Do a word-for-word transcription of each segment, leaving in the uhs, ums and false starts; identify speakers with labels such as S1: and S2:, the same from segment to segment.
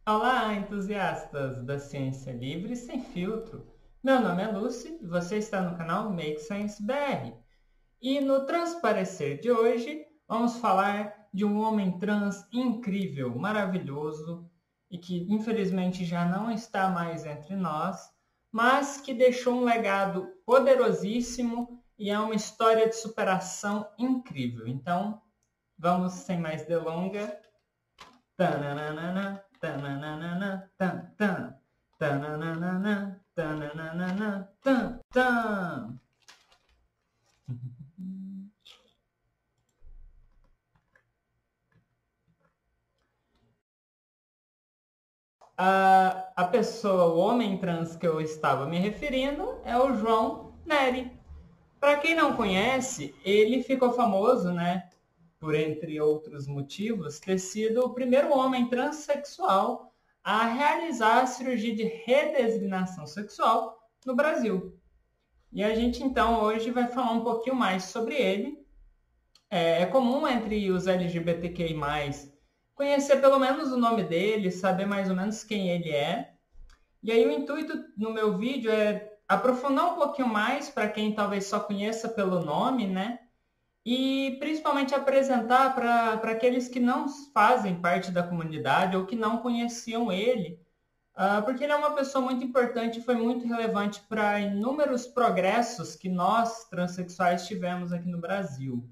S1: Olá, entusiastas da ciência livre sem filtro. Meu nome é Lucy e você está no canal Make Science B R. E no Transparecer de hoje, vamos falar de um homem trans incrível, maravilhoso e que infelizmente já não está mais entre nós, mas que deixou um legado poderosíssimo e é uma história de superação incrível. Então, vamos sem mais delongas. Tananana, tananana, tan, tan. Tananana, tananana, tan, tan. A, a pessoa, o homem trans que eu estava me referindo é o João Nery. Para quem não conhece, ele ficou famoso, né, por entre outros motivos, ter sido o primeiro homem transexual a realizar a cirurgia de redesignação sexual no Brasil. E a gente então hoje vai falar um pouquinho mais sobre ele. É, é comum entre os L G B T Q I mais, conhecer pelo menos o nome dele, saber mais ou menos quem ele é. E aí o intuito no meu vídeo é aprofundar um pouquinho mais para quem talvez só conheça pelo nome, né? E principalmente apresentar para aqueles que não fazem parte da comunidade ou que não conheciam ele, uh, porque ele é uma pessoa muito importante e foi muito relevante para inúmeros progressos que nós, transexuais, tivemos aqui no Brasil.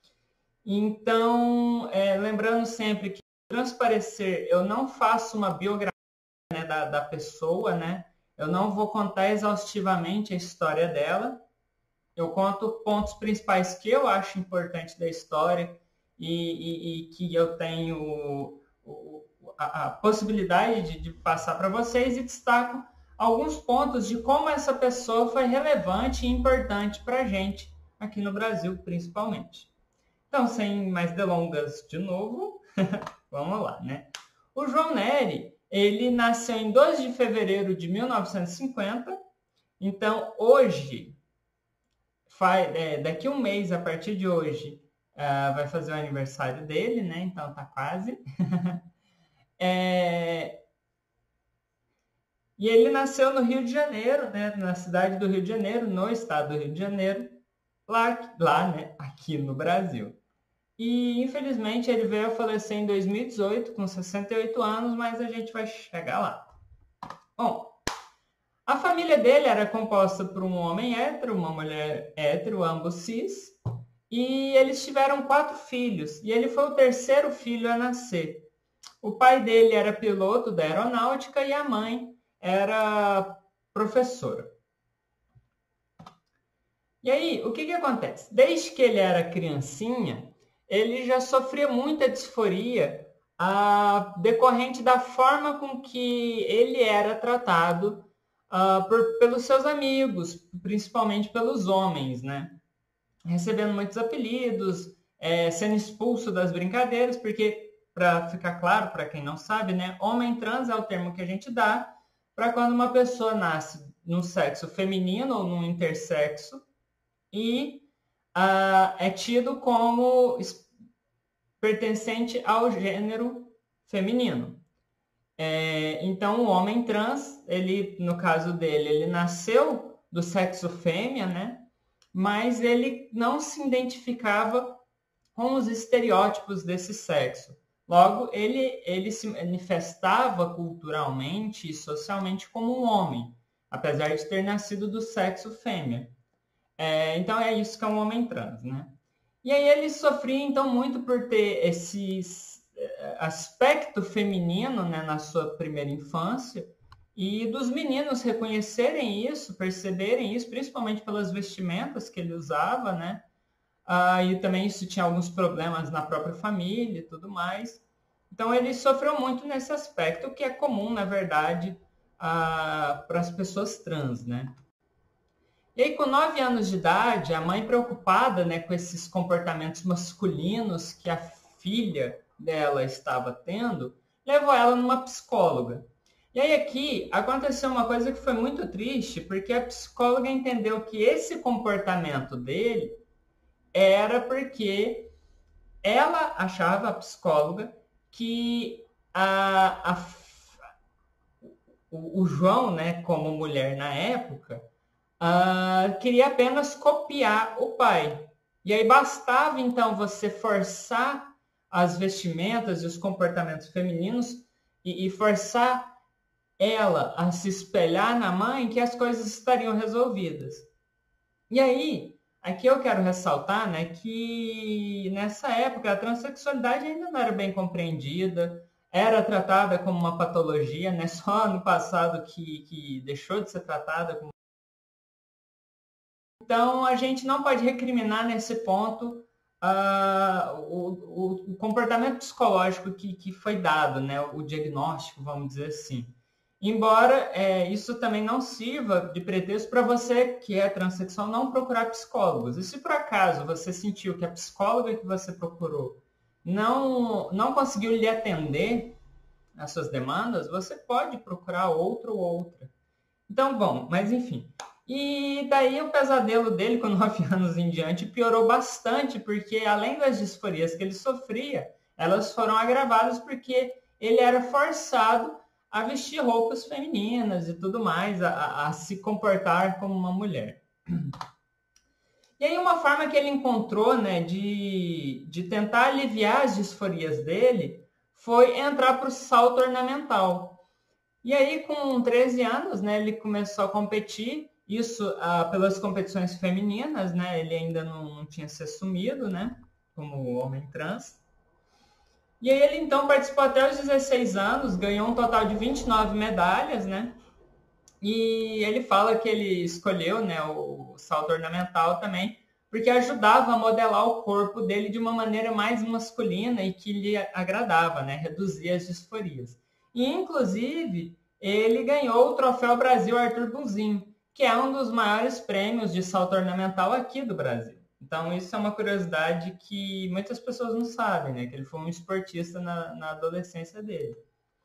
S1: Então, é, lembrando sempre que transparecer, eu não faço uma biografia, né, da, da pessoa, né? Eu não vou contar exaustivamente a história dela. Eu conto pontos principais que eu acho importantes da história e, e, e que eu tenho o, a, a possibilidade de, de passar para vocês e destaco alguns pontos de como essa pessoa foi relevante e importante para a gente aqui no Brasil, principalmente. Então, sem mais delongas de novo, vamos lá, né? O João Nery, ele nasceu em dois de fevereiro de mil novecentos e cinquenta. Então, hoje, faz, é, daqui a um mês, a partir de hoje, uh, vai fazer o aniversário dele, né? Então, tá quase. é... E ele nasceu no Rio de Janeiro, né? Na cidade do Rio de Janeiro, no estado do Rio de Janeiro, lá, lá né? Aqui no Brasil. E, infelizmente, ele veio a falecer em dois mil e dezoito, com sessenta e oito anos, mas a gente vai chegar lá. Bom, a família dele era composta por um homem hétero, uma mulher hétero, ambos cis, e eles tiveram quatro filhos, e ele foi o terceiro filho a nascer. O pai dele era piloto da aeronáutica e a mãe era professora. E aí, o que, que acontece? Desde que ele era criancinha, ele já sofria muita disforia ah, decorrente da forma com que ele era tratado ah, por, pelos seus amigos, principalmente pelos homens, né? Recebendo muitos apelidos, é, sendo expulso das brincadeiras, porque, para ficar claro, para quem não sabe, né, homem trans é o termo que a gente dá para quando uma pessoa nasce no sexo feminino ou no intersexo e ah, é tido como pertencente ao gênero feminino. É, então, o homem trans, ele, no caso dele, ele nasceu do sexo fêmea, né? Mas ele não se identificava com os estereótipos desse sexo. Logo, ele, ele se manifestava culturalmente e socialmente como um homem, apesar de ter nascido do sexo fêmea. É, então, é isso que é um homem trans, né? E aí ele sofria, então, muito por ter esse aspecto feminino, né, na sua primeira infância, e dos meninos reconhecerem isso, perceberem isso, principalmente pelas vestimentas que ele usava, né? Ah, e também isso tinha alguns problemas na própria família e tudo mais. Então ele sofreu muito nesse aspecto, o que é comum, na verdade, ah, para as pessoas trans, né? E aí, com nove anos de idade, a mãe preocupada, né, com esses comportamentos masculinos que a filha dela estava tendo, levou ela numa psicóloga. E aí aqui aconteceu uma coisa que foi muito triste, porque a psicóloga entendeu que esse comportamento dele era porque ela achava, a psicóloga, que a, a, o, o João, né, como mulher na época, uh, queria apenas copiar o pai. E aí bastava, então, você forçar as vestimentas e os comportamentos femininos e, e forçar ela a se espelhar na mãe que as coisas estariam resolvidas. E aí, aqui eu quero ressaltar, né, que nessa época a transexualidade ainda não era bem compreendida, era tratada como uma patologia, né, só no passado que, que deixou de ser tratada como... Então, a gente não pode recriminar nesse ponto uh, o, o, o comportamento psicológico que, que foi dado, né, o diagnóstico, vamos dizer assim. Embora é, isso também não sirva de pretexto para você que é transexual não procurar psicólogos. E se por acaso você sentiu que a psicóloga que você procurou não, não conseguiu lhe atender às suas demandas, você pode procurar outro ou outra. Então, bom, mas enfim. E daí o pesadelo dele com nove anos em diante piorou bastante, porque além das disforias que ele sofria, elas foram agravadas porque ele era forçado a vestir roupas femininas e tudo mais, a, a se comportar como uma mulher. E aí uma forma que ele encontrou, né, de, de tentar aliviar as disforias dele foi entrar para o salto ornamental. E aí com treze anos, né, ele começou a competir, isso ah, pelas competições femininas, né, ele ainda não, não tinha se assumido, né, como homem trans. E aí ele então participou até os dezesseis anos, ganhou um total de vinte e nove medalhas, né? E ele fala que ele escolheu, né, o salto ornamental também, porque ajudava a modelar o corpo dele de uma maneira mais masculina e que lhe agradava, né? Reduzia as disforias. E, inclusive, ele ganhou o Troféu Brasil Arthur Bunzinho, que é um dos maiores prêmios de salto ornamental aqui do Brasil. Então, isso é uma curiosidade que muitas pessoas não sabem, né? Que ele foi um esportista na, na adolescência dele.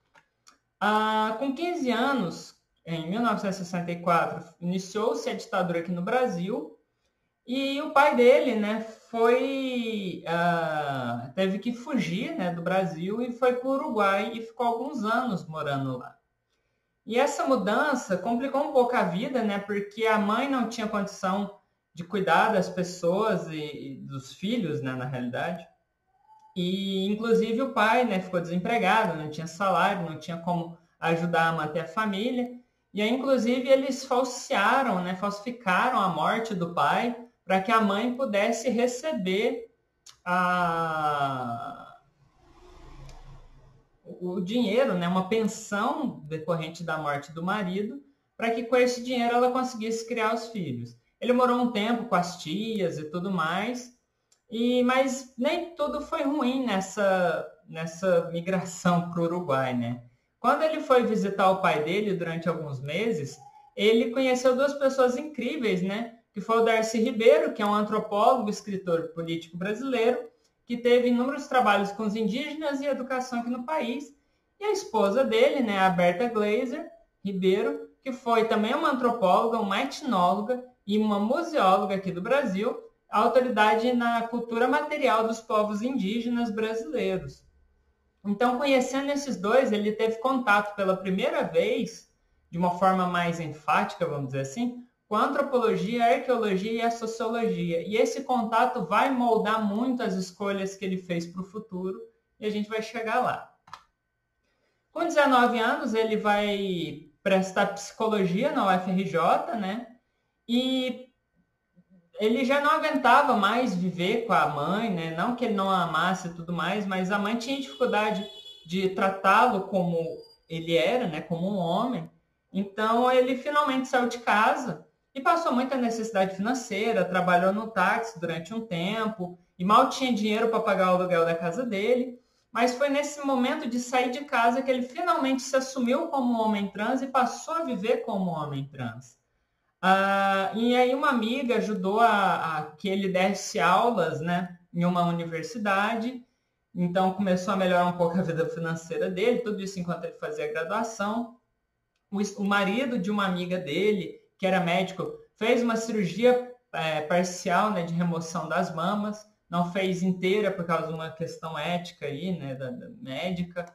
S1: Ah, com quinze anos, em mil novecentos e sessenta e quatro, iniciou-se a ditadura aqui no Brasil e o pai dele, né, foi, ah, teve que fugir, né, do Brasil e foi para o Uruguai e ficou alguns anos morando lá. E essa mudança complicou um pouco a vida, né, porque a mãe não tinha condição de cuidar das pessoas e, e dos filhos, né, na realidade. E, inclusive, o pai, né, ficou desempregado, não tinha salário, não tinha como ajudar a manter a família. E aí, inclusive, eles falsearam, né, falsificaram a morte do pai para que a mãe pudesse receber a... o dinheiro, né, uma pensão decorrente da morte do marido, para que com esse dinheiro ela conseguisse criar os filhos. Ele morou um tempo com as tias e tudo mais, e, mas nem tudo foi ruim nessa, nessa migração para o Uruguai, né? Quando ele foi visitar o pai dele durante alguns meses, ele conheceu duas pessoas incríveis, né? Que foi o Darcy Ribeiro, que é um antropólogo, escritor político brasileiro, que teve inúmeros trabalhos com os indígenas e educação aqui no país, e a esposa dele, né, a Berta Glaser Ribeiro, que foi também uma antropóloga, uma etnóloga e uma museóloga aqui do Brasil, autoridade na cultura material dos povos indígenas brasileiros. Então, conhecendo esses dois, ele teve contato pela primeira vez, de uma forma mais enfática, vamos dizer assim, com a antropologia, a arqueologia e a sociologia. E esse contato vai moldar muito as escolhas que ele fez para o futuro, e a gente vai chegar lá. Com dezenove anos, ele vai prestar psicologia na U F R J, né? E ele já não aguentava mais viver com a mãe, né? Não que ele não a amasse e tudo mais, mas a mãe tinha dificuldade de tratá-lo como ele era, né? Como um homem. Então, ele finalmente saiu de casa e passou muita necessidade financeira, trabalhou no táxi durante um tempo e mal tinha dinheiro para pagar o aluguel da casa dele. Mas foi nesse momento de sair de casa que ele finalmente se assumiu como homem trans e passou a viver como homem trans. Ah, e aí uma amiga ajudou a, a que ele desse aulas, né, em uma universidade. Então começou a melhorar um pouco a vida financeira dele, tudo isso enquanto ele fazia a graduação. O, o marido de uma amiga dele, que era médico, fez uma cirurgia é, parcial, né, de remoção das mamas. Não fez inteira por causa de uma questão ética aí, né, da, da médica.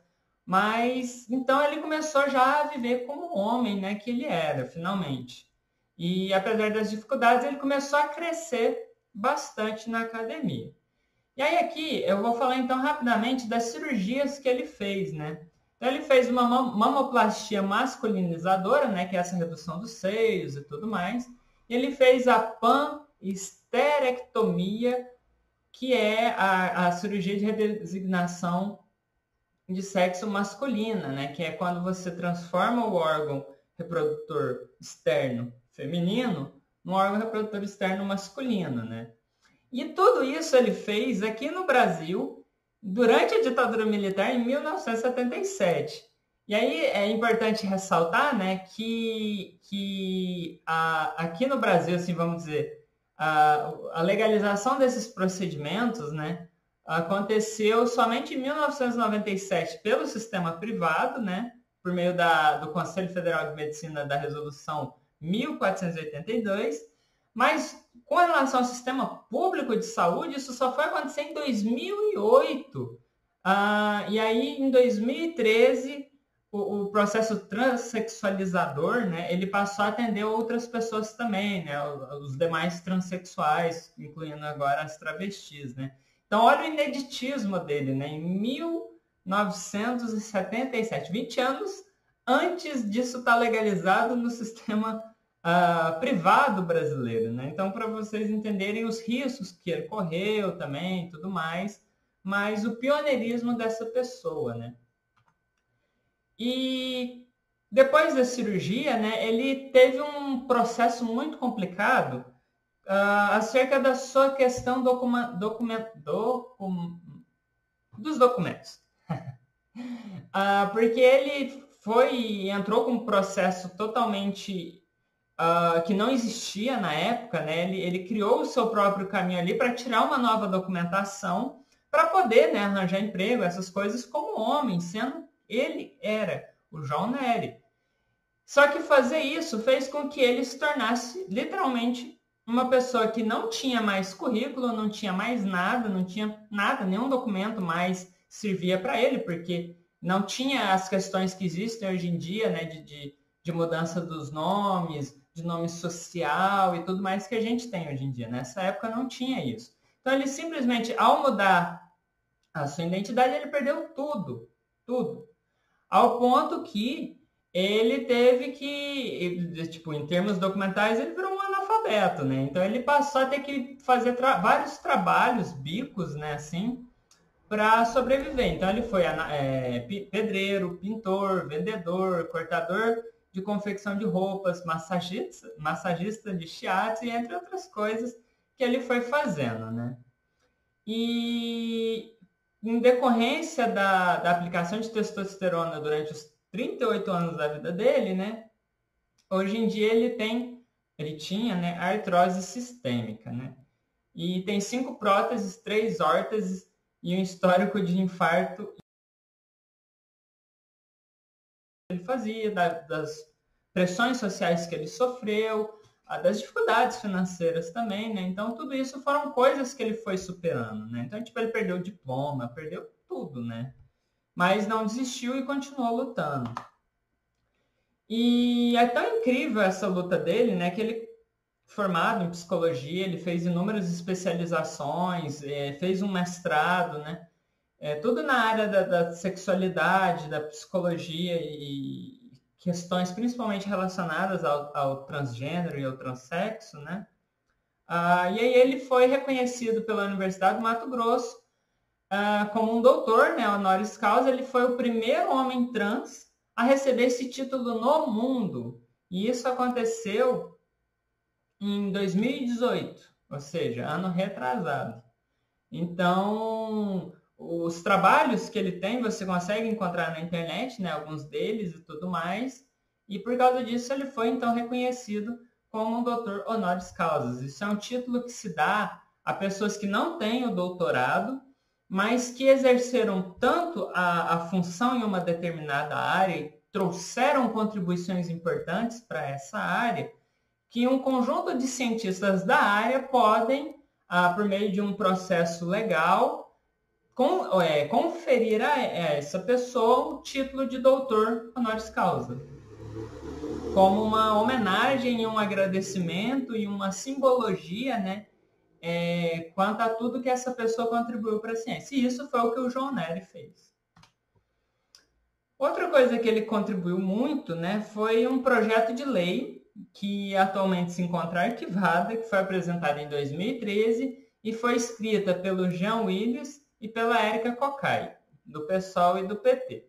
S1: Mas então ele começou já a viver como homem, né, que ele era, finalmente. E apesar das dificuldades, ele começou a crescer bastante na academia. E aí aqui eu vou falar então rapidamente das cirurgias que ele fez, né? Então ele fez uma mamoplastia masculinizadora, né, que é essa redução dos seios e tudo mais. E ele fez a panesterectomia, que é a, a cirurgia de redesignação de sexo masculina, né? Que é quando você transforma o órgão reprodutor externo feminino num órgão reprodutor externo masculino, né? E tudo isso ele fez aqui no Brasil durante a ditadura militar em mil novecentos e setenta e sete. E aí é importante ressaltar, né, que, que a, aqui no Brasil, assim, vamos dizer, a, a legalização desses procedimentos, né, aconteceu somente em mil novecentos e noventa e sete pelo sistema privado, né, por meio da, do Conselho Federal de Medicina da Resolução mil quatrocentos e oitenta e dois, mas com relação ao sistema público de saúde, isso só foi acontecer em dois mil e oito. Ah, e aí, em dois mil e treze, o, o processo transexualizador, né, ele passou a atender outras pessoas também, né, os demais transexuais, incluindo agora as travestis, né. Então, olha o ineditismo dele, né, em mil novecentos e setenta e sete, vinte anos antes disso estar legalizado no sistema Uh, privado brasileiro, né? Então, para vocês entenderem os riscos que ele correu também, tudo mais, mas o pioneirismo dessa pessoa, né? E depois da cirurgia, né, ele teve um processo muito complicado uh, acerca da sua questão documa, document, docum, dos documentos. uh, porque ele foi, entrou com um processo totalmente Uh, que não existia na época, né? Ele, ele criou o seu próprio caminho ali para tirar uma nova documentação para poder, né, arranjar emprego, essas coisas como homem, sendo ele era o João Nery. Só que fazer isso fez com que ele se tornasse literalmente uma pessoa que não tinha mais currículo, não tinha mais nada, não tinha nada, nenhum documento mais servia para ele, porque não tinha as questões que existem hoje em dia, né, de, de, de mudança dos nomes, de nome social e tudo mais que a gente tem hoje em dia. Nessa época não tinha isso. Então ele simplesmente, ao mudar a sua identidade, ele perdeu tudo, tudo. Ao ponto que ele teve que, tipo, em termos documentais, ele virou um analfabeto, né? Então ele passou a ter que fazer tra- vários trabalhos, bicos, né, assim, para sobreviver. Então ele foi é, pedreiro, pintor, vendedor, cortador de confecção de roupas, massagista, massagista de shiatsu, entre outras coisas que ele foi fazendo, né? E em decorrência da, da aplicação de testosterona durante os trinta e oito anos da vida dele, né? Hoje em dia ele tem, ele tinha, né, artrose sistêmica, né? E tem cinco próteses, três órteses e um histórico de infarto ele fazia, das pressões sociais que ele sofreu, das dificuldades financeiras também, né? Então, tudo isso foram coisas que ele foi superando, né? Então, tipo, ele perdeu o diploma, perdeu tudo, né? Mas não desistiu e continuou lutando. E é tão incrível essa luta dele, né? Que ele, formado em psicologia, ele fez inúmeras especializações, é, fez um mestrado, né? É, tudo na área da, da sexualidade, da psicologia e questões principalmente relacionadas ao, ao transgênero e ao transexo, né? Ah, e aí ele foi reconhecido pela Universidade do Mato Grosso ah, como um doutor, né, honoris causa. Ele foi o primeiro homem trans a receber esse título no mundo. E isso aconteceu em dois mil e dezoito, ou seja, ano retrasado. Então, os trabalhos que ele tem, você consegue encontrar na internet, né, alguns deles e tudo mais, e por causa disso ele foi então reconhecido como um doutor honoris causa. Isso é um título que se dá a pessoas que não têm o doutorado, mas que exerceram tanto a, a função em uma determinada área e trouxeram contribuições importantes para essa área, que um conjunto de cientistas da área podem, ah, por meio de um processo legal, com, é, conferir a essa pessoa o título de doutor honoris causa, como uma homenagem, um agradecimento e uma simbologia, né, é, quanto a tudo que essa pessoa contribuiu para a ciência. E isso foi o que o João Nery fez. Outra coisa que ele contribuiu muito, né, foi um projeto de lei que atualmente se encontra arquivada, que foi apresentada em dois mil e treze e foi escrita pelo Jean Willis e pela Érica Cocai, do PSOL e do P T.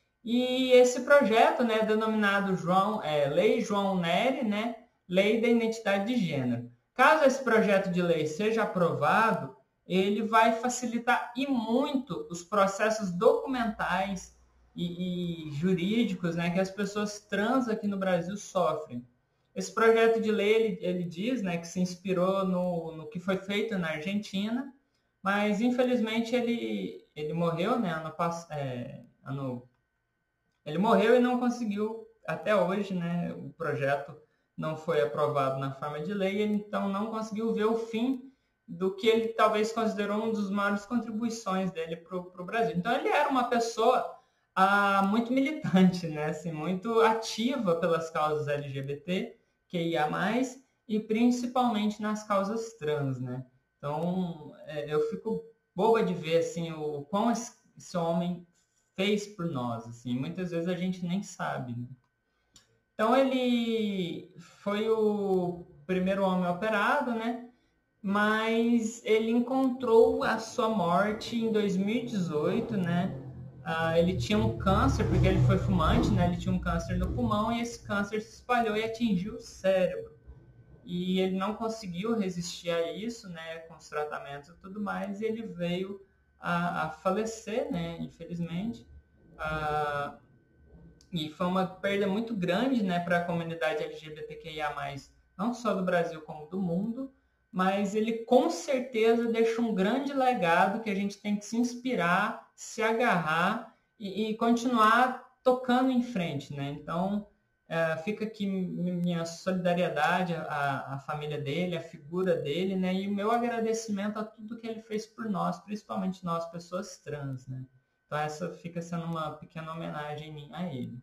S1: E esse projeto, né, denominado João, é, Lei João Nery, né, Lei da Identidade de Gênero. Caso esse projeto de lei seja aprovado, ele vai facilitar e muito os processos documentais e, e jurídicos, né, que as pessoas trans aqui no Brasil sofrem. Esse projeto de lei, ele, ele diz, né, que se inspirou no, no que foi feito na Argentina, mas infelizmente ele, ele morreu, né, ano, é, ano Ele morreu e não conseguiu, até hoje, né, o projeto não foi aprovado na forma de lei, ele então não conseguiu ver o fim do que ele talvez considerou uma das maiores contribuições dele para o Brasil. Então ele era uma pessoa ah, muito militante, né, assim, muito ativa pelas causas L G B T, Q I A mais, e principalmente nas causas trans, né. Então é, eu fico boba de ver assim, o quão esse homem fez por nós, assim, muitas vezes a gente nem sabe, né? Então ele foi o primeiro homem operado, né? Mas ele encontrou a sua morte em dois mil e dezoito, né? Ah, ele tinha um câncer, porque ele foi fumante, né? Ele tinha um câncer no pulmão e esse câncer se espalhou e atingiu o cérebro. E ele não conseguiu resistir a isso, né? Com os tratamentos e tudo mais, e ele veio a, a falecer, né? Infelizmente. Ah, e foi uma perda muito grande, né, para a comunidade L G B T Q I A mais, não só do Brasil como do mundo, mas ele com certeza deixa um grande legado que a gente tem que se inspirar, se agarrar e, e continuar tocando em frente, né? Então é, fica aqui minha solidariedade à, à família dele, à figura dele, né? E o meu agradecimento a tudo que ele fez por nós, principalmente nós, pessoas trans, né? Então essa fica sendo uma pequena homenagem a ele.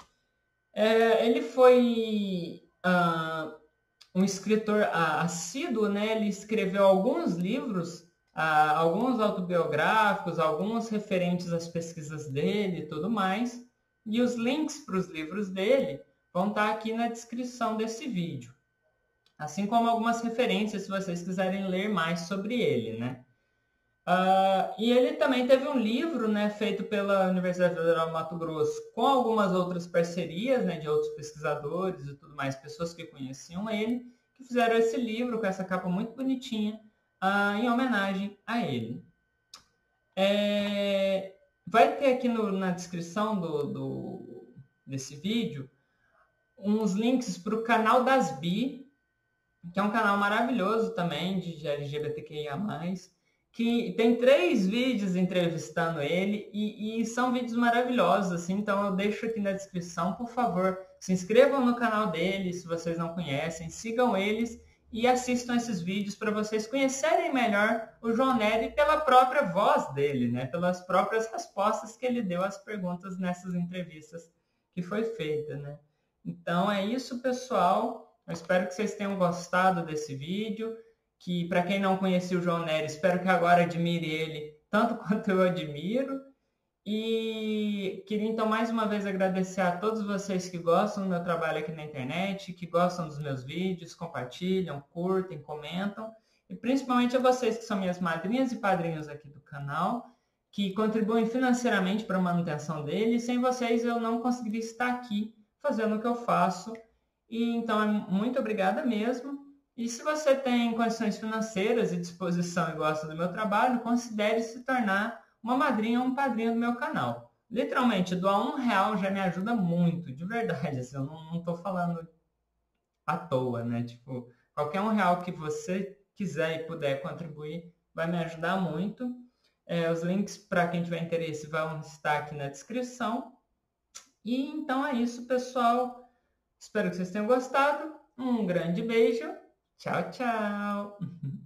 S1: É, ele foi uh, um escritor uh, assíduo, né? Ele escreveu alguns livros, uh, alguns autobiográficos, alguns referentes às pesquisas dele e tudo mais. E os links para os livros dele vão estar aqui na descrição desse vídeo. Assim como algumas referências, se vocês quiserem ler mais sobre ele, né? Uh, e ele também teve um livro, né, feito pela Universidade Federal do Mato Grosso com algumas outras parcerias, né, de outros pesquisadores e tudo mais, pessoas que conheciam ele, que fizeram esse livro com essa capa muito bonitinha uh, em homenagem a ele. É, vai ter aqui no, na descrição do, do, desse vídeo uns links para o canal das Bi, que é um canal maravilhoso também de L G B T Q I A mais, que tem três vídeos entrevistando ele e, e são vídeos maravilhosos, assim, então eu deixo aqui na descrição, por favor, se inscrevam no canal dele, se vocês não conhecem, sigam eles e assistam esses vídeos para vocês conhecerem melhor o João Nery pela própria voz dele, né, pelas próprias respostas que ele deu às perguntas nessas entrevistas que foi feita, né. Então é isso, pessoal, eu espero que vocês tenham gostado desse vídeo, que para quem não conhecia o João Nery, espero que agora admire ele tanto quanto eu admiro. E queria então mais uma vez agradecer a todos vocês que gostam do meu trabalho aqui na internet, que gostam dos meus vídeos, compartilham, curtem, comentam. E principalmente a vocês que são minhas madrinhas e padrinhos aqui do canal, que contribuem financeiramente para a manutenção dele. E sem vocês eu não conseguiria estar aqui fazendo o que eu faço. E então, muito obrigada mesmo. E se você tem condições financeiras e disposição e gosta do meu trabalho, considere se tornar uma madrinha ou um padrinho do meu canal. Literalmente, doar um real já me ajuda muito, de verdade. Assim, eu não estou falando à toa, né? Tipo, qualquer um real que você quiser e puder contribuir vai me ajudar muito. É, os links para quem tiver interesse vão estar aqui na descrição. E então é isso, pessoal. Espero que vocês tenham gostado. Um grande beijo. Tchau, tchau!